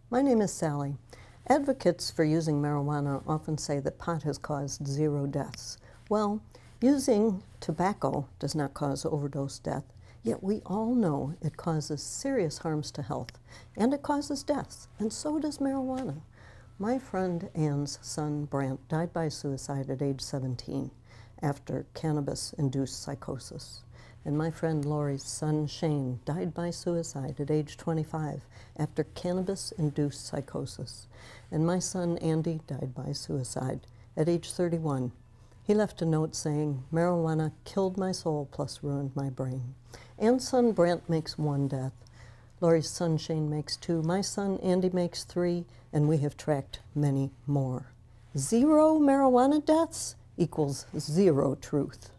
My name is Sally. Advocates for using marijuana often say that pot has caused 0 deaths. Well, using tobacco does not cause overdose death, yet we all know it causes serious harms to health, and it causes deaths, and so does marijuana. My friend Ann's son, Brant, died by suicide at age 17 after cannabis-induced psychosis. And my friend Lori's son, Shane, died by suicide at age 25 after cannabis-induced psychosis. And my son, Andy, died by suicide at age 31. He left a note saying, "Marijuana killed my soul plus ruined my brain." Ann's son, Brant, makes 1 death. Lori's son, Shane, makes 2. My son, Andy, makes 3, and we have tracked many more. 0 marijuana deaths equals 0 truth.